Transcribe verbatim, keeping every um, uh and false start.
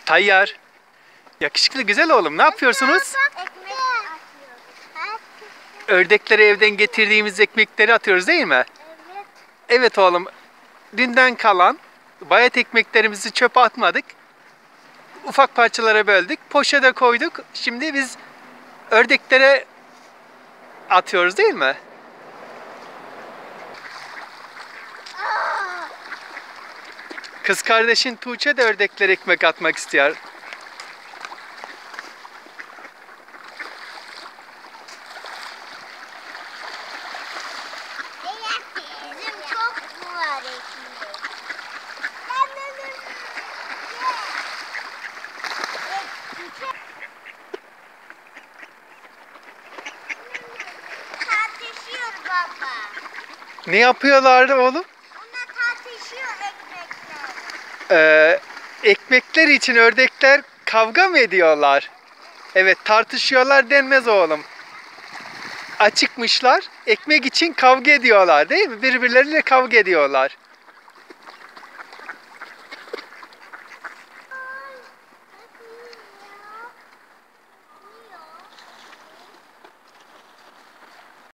Tayyar. Yakışıklı güzel oğlum. Ne yapıyorsunuz? Ekmek atıyoruz. Ördekleri evden getirdiğimiz ekmekleri atıyoruz değil mi? Evet. Evet oğlum. Dünden kalan bayat ekmeklerimizi çöpe atmadık. Ufak parçalara böldük. Poşete koyduk. Şimdi biz ördeklere atıyoruz değil mi? Kız kardeşin Tuğçe de ördeklere ekmek atmak istiyor. Bizim çok var ekmek. Tartışıyor baba. Ne yapıyorlardı oğlum? Onlar tartışıyor ekmekler. Ee, ekmekler için ördekler kavga mı ediyorlar? Evet, tartışıyorlar denmez oğlum. Açıkmışlar, ekmek için kavga ediyorlar değil mi? Birbirleriyle kavga ediyorlar.